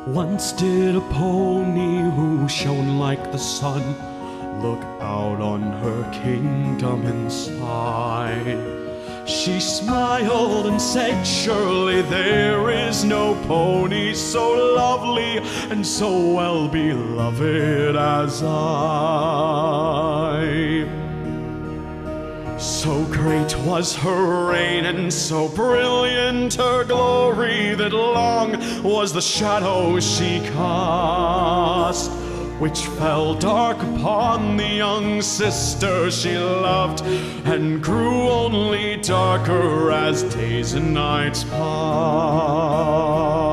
Once did a pony who shone like the sun look out on her kingdom and sigh. She smiled and said, "Surely there is no pony so lovely and so well beloved as I." So great was her reign and so brilliant her glory that long was the shadow she cast, which fell dark upon the young sister she loved, and grew only darker as days and nights passed.